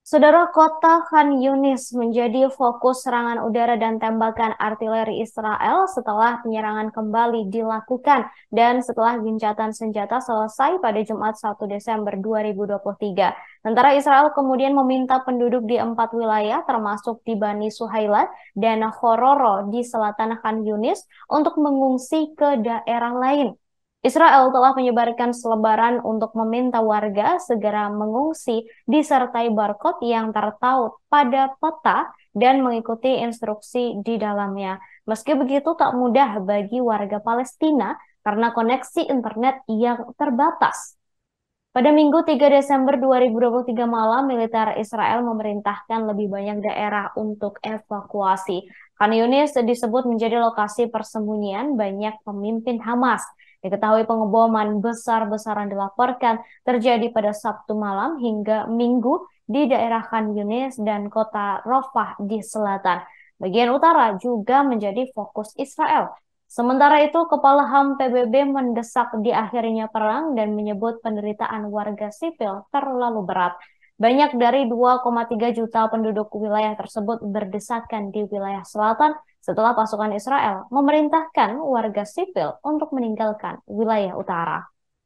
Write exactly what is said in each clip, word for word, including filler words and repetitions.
Saudara, kota Khan Yunis menjadi fokus serangan udara dan tembakan artileri Israel setelah penyerangan kembali dilakukan dan setelah gencatan senjata selesai pada Jumat satu Desember dua ribu dua puluh tiga. Tentara Israel kemudian meminta penduduk di empat wilayah termasuk di Bani Suhailat dan Hororo di selatan Khan Yunis untuk mengungsi ke daerah lain. Israel telah menyebarkan selebaran untuk meminta warga segera mengungsi disertai barcode yang tertaut pada peta dan mengikuti instruksi di dalamnya. Meski begitu, tak mudah bagi warga Palestina karena koneksi internet yang terbatas. Pada Minggu tiga Desember dua ribu dua puluh tiga malam, militer Israel memerintahkan lebih banyak daerah untuk evakuasi. Khan Yunis disebut menjadi lokasi persembunyian banyak pemimpin Hamas. Diketahui pengeboman besar-besaran dilaporkan terjadi pada Sabtu malam hingga Minggu di daerah Khan Yunis dan kota Rafah di selatan. Bagian utara juga menjadi fokus Israel. Sementara itu, Kepala H A M P B B mendesak diakhirinya perang dan menyebut penderitaan warga sipil terlalu berat. Banyak dari dua koma tiga juta penduduk wilayah tersebut berdesakan di wilayah selatan setelah pasukan Israel memerintahkan warga sipil untuk meninggalkan wilayah utara.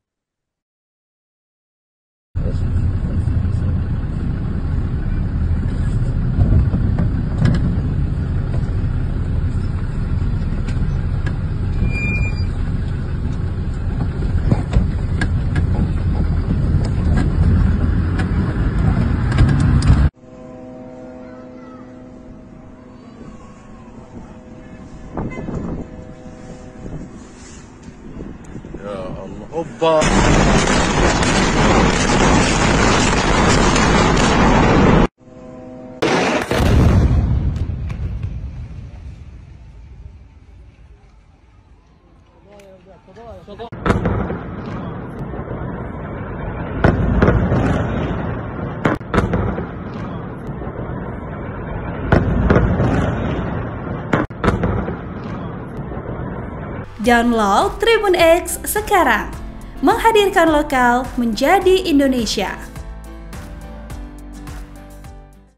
يا الله اوبا Download Tribun X sekarang, menghadirkan lokal menjadi Indonesia.